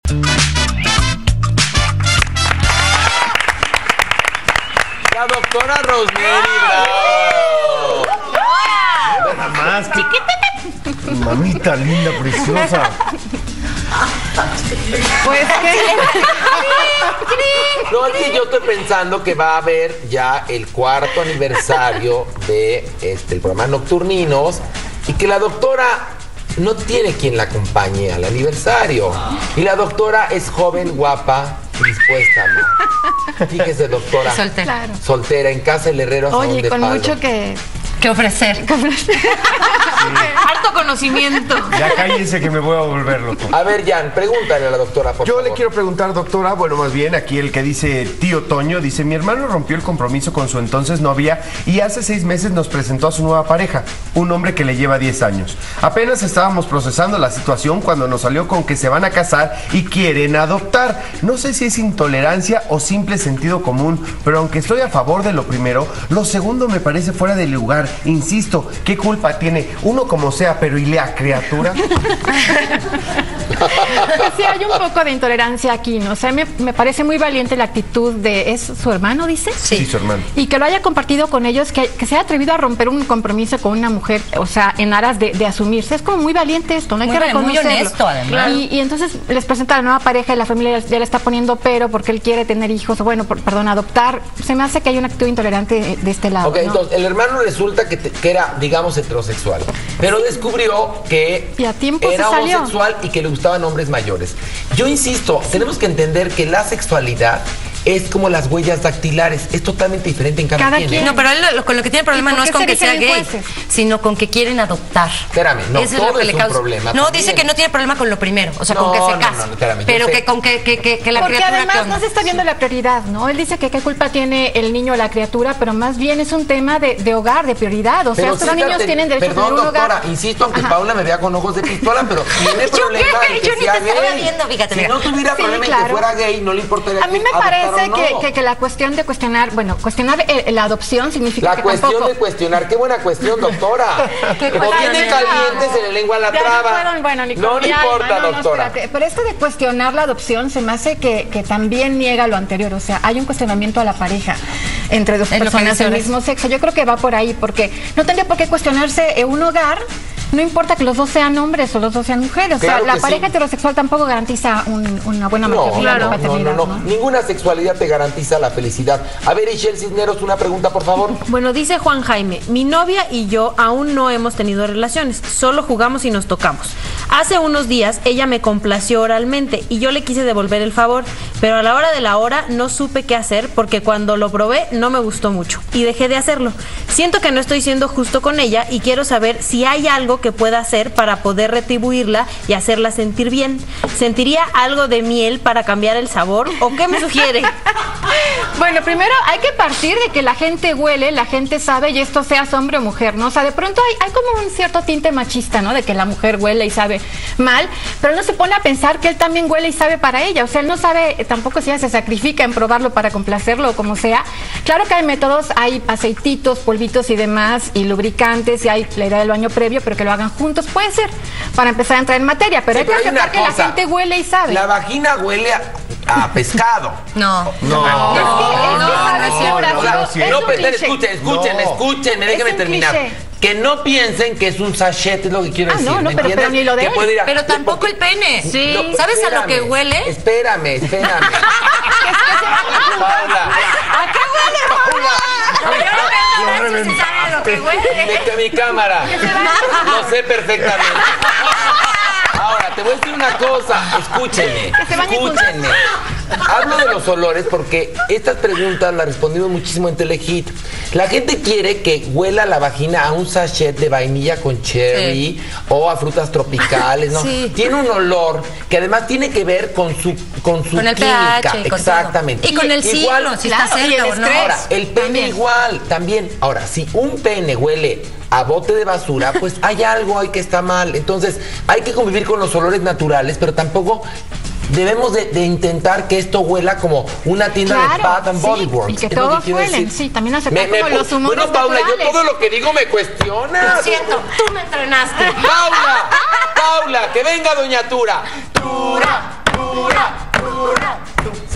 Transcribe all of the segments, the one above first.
La doctora Rosemary Bravo. Nada más. Mamita linda, preciosa. Pues que... No, es que yo estoy pensando que va a haber ya el 4º aniversario de el programa Nocturninos y que la doctora no tiene quien la acompañe al aniversario. Y la doctora es joven, guapa y dispuesta a amar. Fíjese, doctora. Soltera. Claro. Soltera, en casa del herrero. Oye, con palo. mucho que ofrecer. Sí. Harto conocimiento. Ya cállense que me voy a volver loco. A ver, Jan, pregúntale a la doctora, por favor. Yo le quiero preguntar, doctora, bueno, más bien aquí el que dice tío Toño, dice, mi hermano rompió el compromiso con su entonces novia y hace 6 meses nos presentó a su nueva pareja, un hombre que le lleva 10 años. Apenas estábamos procesando la situación cuando nos salió con que se van a casar y quieren adoptar. No sé si es intolerancia o simple sentido común, pero aunque estoy a favor de lo primero, lo segundo me parece fuera de lugar. Insisto, ¿qué culpa tiene uno como sea, pero y la criatura? Sí, hay un poco de intolerancia aquí, ¿no? O sea, me parece muy valiente la actitud de... ¿Es su hermano, dice? Sí, su hermano. Y que lo haya compartido con ellos, que se haya atrevido a romper un compromiso con una mujer, o sea, en aras de asumirse. Es como muy valiente esto, no hay que reconocerlo. Muy honesto, además. Y entonces les presenta a la nueva pareja y la familia ya le está poniendo pero porque él quiere tener hijos, o bueno, perdón, adoptar. Se me hace que hay una actitud intolerante de este lado. Ok, ¿no? entonces el hermano resulta que era, digamos, heterosexual, pero descubrió que y a tiempo era se salió. homosexual y que le gustaban hombres mayores. Yo insisto, tenemos que entender que la sexualidad es como las huellas dactilares, es totalmente diferente en cada quien. No, pero él con lo que tiene problema no es con que sea gay, sino con que quieren adoptar. Espérame, no, eso todo es lo que le un causa. problema. No, También. dice que no tiene problema con lo primero, o sea, con que se casa. No, espérame, pero yo sé. que con que la porque criatura... además no se está viendo la prioridad, ¿no? Él dice que qué culpa tiene el niño o la criatura, pero más bien es un tema de hogar, de prioridad. O sea, Pero estos niños tienen derecho a tener un doctora, hogar. insisto, aunque Paula me vea con ojos de pistola, pero tiene problema en que yo ni sea te estaba gay. viendo, fíjate, Si mira. no tuviera Sí, problema en claro. que fuera gay, no le importaría A mí me adoptar parece o no. que la cuestión de cuestionar, bueno, cuestionar la adopción significa La que cuestión tampoco... de cuestionar, qué buena cuestión, doctora. Como viene caliente, se le lengua la Ya traba. no puedo, bueno, ni no con le mi importa, alma, no, doctora. espérate. Pero esto de cuestionar la adopción se me hace que también niega lo anterior. O sea, hay un cuestionamiento a la pareja entre dos personas del mismo sexo. Yo creo que va por ahí, porque no tendría por qué cuestionarse un hogar. No importa que los dos sean hombres o los dos sean mujeres. Claro o sea, la que pareja sí. heterosexual tampoco garantiza una buena maternidad o paternidad. No. Ninguna sexualidad te garantiza la felicidad. A ver, Ishel Cisneros, una pregunta, por favor. Bueno, dice Juan Jaime, mi novia y yo aún no hemos tenido relaciones, solo jugamos y nos tocamos. Hace unos días ella me complació oralmente y yo le quise devolver el favor, pero a la hora de la hora no supe qué hacer porque cuando lo probé no me gustó mucho y dejé de hacerlo. Siento que no estoy siendo justo con ella y quiero saber si hay algo que pueda hacer para poder retribuirla y hacerla sentir bien. ¿Sentiría algo de miel para cambiar el sabor o qué me sugiere? Bueno, primero hay que partir de que la gente huele, la gente sabe, y esto seas hombre o mujer, ¿no? O sea, de pronto hay como un cierto tinte machista, ¿no? De que la mujer huele y sabe mal, pero no se pone a pensar que él también huele y sabe para ella. O sea, él no sabe tampoco si ella se sacrifica en probarlo para complacerlo o como sea. Claro que hay métodos, hay aceititos, polvitos y demás, y lubricantes, y hay la idea del baño previo, pero que lo hagan juntos, puede ser, para empezar a entrar en materia, pero Sí, hay que pero aceptar que la gente huele y sabe. La vagina huele a pescado. No. Escúchenme, déjenme terminar. Que no piensen que es un sachet, es lo que quiero decir. No, ¿me pero entiendes? ni lo de Que él. puede ir a- Pero tampoco el pene. Sí. No, ¿Sabes a lo espérame, que huele? Espérame. Paula. ¿A qué huele, Paula? Yo no veo si sabe lo que huele. Mete mi cámara. Lo sé perfectamente. Ahora, te voy a decir una cosa. Escúchenme. Hablo de los olores porque estas preguntas las respondimos muchísimo en Telehit. La gente quiere que huela la vagina a un sachet de vainilla con cherry o a frutas tropicales, ¿no? Sí. Tiene un olor que además tiene que ver con su el química. pH, con Exactamente. todo. Y con el ciclo, si está cerca o no. Ahora, el pene igual, también. Ahora, si un pene huele a bote de basura, pues hay algo ahí que está mal. Entonces, hay que convivir con los olores naturales, pero tampoco debemos de intentar que esto huela como una tienda de Bath and Body Works. Y que Es lo todos quiero huelen, decir. sí, también aceptar como los humores Bueno, Paula, naturales. yo todo lo que digo me cuestionas. Lo siento, tú me entrenaste. Paula, que venga Doña Tura. Tura.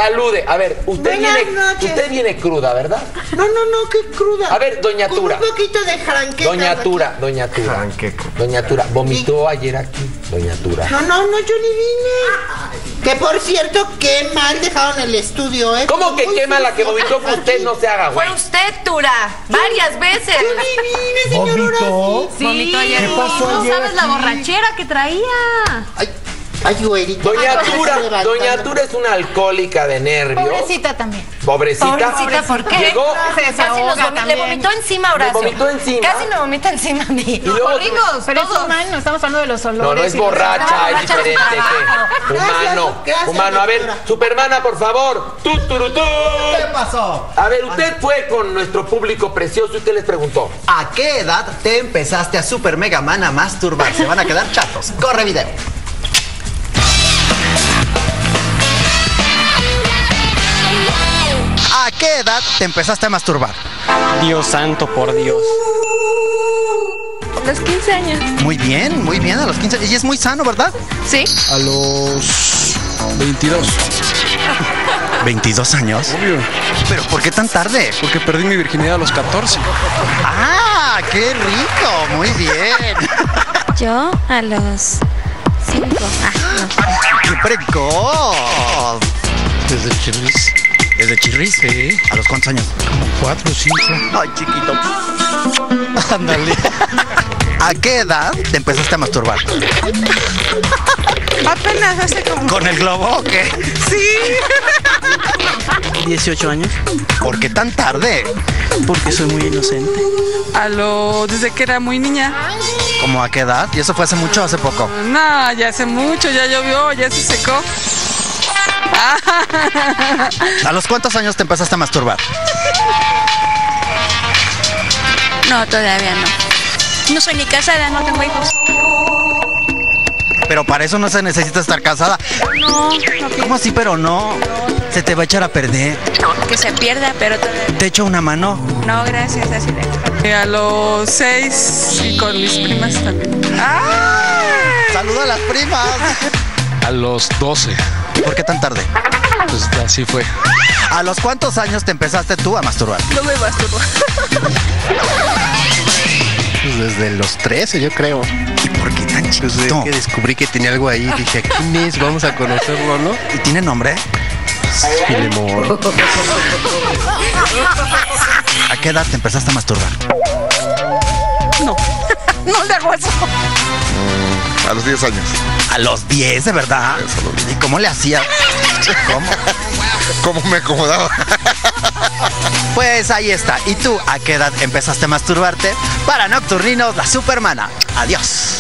Salude. A ver, usted viene cruda, ¿verdad? No, qué cruda. A ver, doña Tura. Con un poquito de franqueta. Doña Tura. Doña Tura, vomitó ayer aquí, doña Tura. No, yo ni vine. Que por cierto, qué mal dejaron el estudio, ¿eh? ¿Cómo que qué mala que vomitó? Que usted no se haga, güey. Fue usted, Tura, varias veces. Yo ni vine, señor ¿Vomitó? Sí, Vomitó ayer. ¿Qué pasó no ayer sabes la aquí? borrachera que traía. Ay, güerita. Doña Tura es una alcohólica de nervios. Pobrecita también. Pobrecita. ¿Por qué? Llegó. Le vomitó encima, Horacio. Le vomitó encima. Casi me vomita encima a mí. Y luego, Pero es humano, estamos hablando de los olores. no es borracha, es diferente. Humano. A ver, Supermana, por favor. ¿Qué pasó? A ver, usted fue con nuestro público precioso y usted les preguntó. ¿A qué edad te empezaste a Super Mega Man a masturbar? Se van a quedar chatos. Corre video. ¿A qué edad te empezaste a masturbar? Dios santo, por Dios. A los 15 años. Muy bien, a los 15. Y es muy sano, ¿verdad? Sí. A los 22. ¿22 años? Obvio. ¿Pero por qué tan tarde? Porque perdí mi virginidad a los 14. ¡Ah, qué rico! Muy bien. Yo a los 5. ¡Qué precoz! Desde Chirris. ¿Desde Chirris? Sí. ¿A los cuántos años? Como 4 o 5. Ay, chiquito. Ándale. ¿A qué edad te empezaste a masturbar? Apenas hace como... ¿Con el globo o qué? Sí. 18 años. ¿Por qué tan tarde? Porque soy muy inocente. Desde que era muy niña. ¿Cómo a qué edad? ¿Y eso fue hace mucho o hace poco? No, ya hace mucho, ya llovió, ya se secó. ¿A los cuántos años te empezaste a masturbar? No, todavía no. No soy ni casada, no tengo hijos. Pero para eso no se necesita estar casada. No, ¿Cómo así, pero no? Se te va a echar a perder. que se pierda, pero todavía ¿Te echo una mano? no, gracias, así de. A los 6 y con mis primas también. ¡Saluda a las primas! A los 12. ¿Por qué tan tarde? Pues así fue. ¿A los cuántos años te empezaste tú a masturbar? No me masturbo. Pues desde los 13, yo creo. ¿Y por qué tan chiquito? Desde que descubrí que tenía algo ahí, dije, ¿quién es? Vamos a conocerlo, ¿no? ¿Y tiene nombre? Filemón. ¿A qué edad te empezaste a masturbar? No le hago eso. A los 10 años. ¿A los 10, de verdad? ¿Y cómo le hacías? ¿Cómo me acomodaba? Pues ahí está. ¿Y tú a qué edad empezaste a masturbarte? Para Nocturninos, la Supermana. Adiós.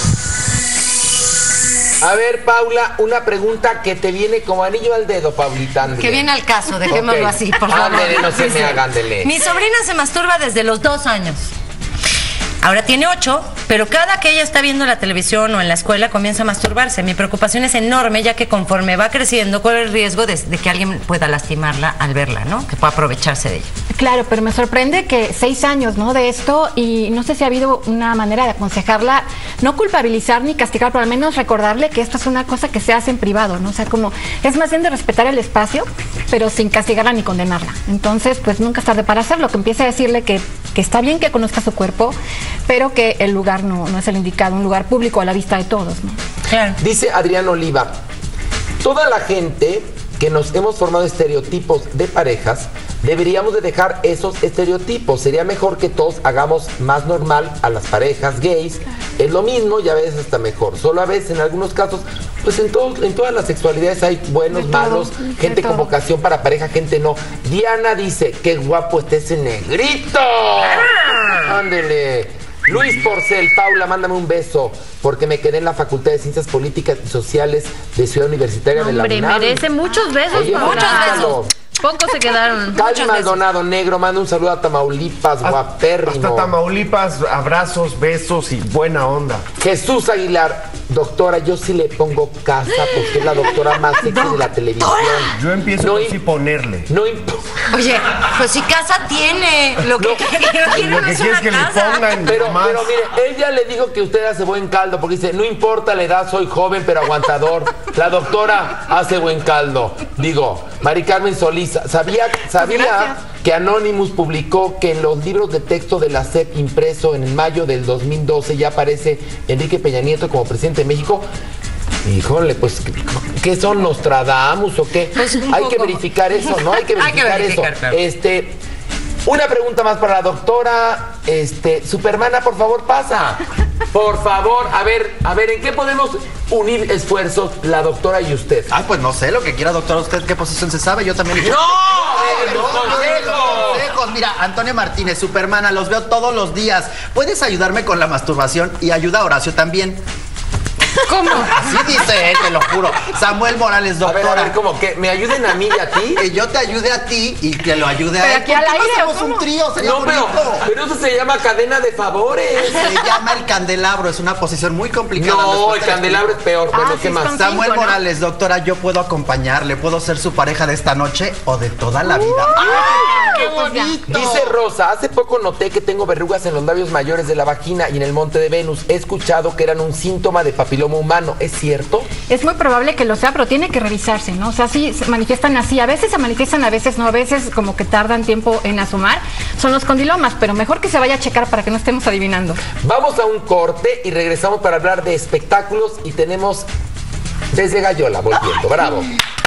A ver, Paula, una pregunta que te viene como anillo al dedo, Paulita. Ándele. Que viene al caso, dejémoslo Ok. así, por favor. Ándele, no se me haga, ándele. Mi sobrina se masturba desde los 2 años. Ahora tiene 8, pero cada que ella está viendo la televisión o en la escuela comienza a masturbarse. Mi preocupación es enorme, ya que conforme va creciendo corre el riesgo de que alguien pueda lastimarla al verla, ¿no? Que pueda aprovecharse de ella. Claro, pero me sorprende que 6 años, ¿no? De esto, y no sé si ha habido una manera de aconsejarla, no culpabilizar ni castigar, pero al menos recordarle que esto es una cosa que se hace en privado, ¿no? O sea, como es más bien de respetar el espacio, pero sin castigarla ni condenarla. Entonces, pues nunca es tarde para hacerlo, que empiece a decirle que está bien que conozca su cuerpo, pero que el lugar no es el indicado, un lugar público a la vista de todos, ¿no? Claro. Dice Adrián Oliva, toda la gente que nos hemos formado estereotipos de parejas, deberíamos de dejar esos estereotipos. Sería mejor que todos hagamos más normal a las parejas gays. Es lo mismo y a veces hasta mejor. Solo a veces, en algunos casos, pues en todas las sexualidades hay buenos, malos, gente con vocación para pareja, gente no. Diana dice, qué guapo está ese negrito. Ándele. Luis Porcel, Paula, mándame un beso, porque me quedé en la Facultad de Ciencias Políticas y Sociales de Ciudad Universitaria de la Hombre, UNAM. merece muchos besos. Oye, Paula. felicítalo. Pocos se quedaron. Cali Maldonado, negro, manda un saludo a Tamaulipas, guapérrimo. Hasta Tamaulipas, abrazos, besos y buena onda. Jesús Aguilar, Doctora, yo sí le pongo casa porque es la doctora más sexy de la televisión. Yo empiezo a ponerle. No importa. Oye, pues si casa tiene, lo que quieres que le pongan. Pero mire, él ya le dijo que usted hace buen caldo porque dice, no importa la edad, soy joven pero aguantador. La doctora hace buen caldo. Digo, Mari Carmen Solís, ¿sabía que Anonymous publicó que en los libros de texto de la SEP impreso en mayo del 2012 ya aparece Enrique Peña Nieto como presidente de México? Híjole, pues, ¿qué son, Nostradamus o qué? Pues hay que verificar eso, ¿no? Hay que verificar eso. Claro. Una pregunta más para la doctora. Supermana, por favor, pasa. Por favor, a ver, ¿en qué podemos unir esfuerzos la doctora y usted? Ah, pues no sé, lo que quiera, doctora. ¿Usted qué posición se sabe? Yo también... ¡No! ¡Consejos! Mira, Antonio Martínez, Supermana, los veo todos los días. ¿Puedes ayudarme con la masturbación? Y ayuda a Horacio también. ¿Cómo? Así dice él, te lo juro. Samuel Morales, doctora. A ver, ¿cómo? ¿Que me ayuden a mí y a ti? Que yo te ayude a ti y que lo ayude a Pero él. aquí al ¿Por qué aire, no hacemos ¿o cómo? un trío? Sería No, bonito. pero eso se llama cadena de favores. Se llama el candelabro, es una posición muy complicada. No, Después el te candelabro es peor. Bueno, sí, ¿qué más? con Samuel 5, ¿no? Morales, doctora, yo puedo acompañarle, puedo ser su pareja de esta noche o de toda la vida. ¡Qué bonito! Dice Rosa, hace poco noté que tengo verrugas en los labios mayores de la vagina y en el monte de Venus. He escuchado que eran un síntoma de papiloma humano. ¿Es cierto? Es muy probable que lo sea, pero tiene que revisarse, ¿no? O sea, sí se manifiestan así. A veces se manifiestan, a veces no. A veces como que tardan tiempo en asomar. Son los condilomas, pero mejor que se vaya a checar para que no estemos adivinando. Vamos a un corte y regresamos para hablar de espectáculos y tenemos desde Gallola volviendo. Bravo.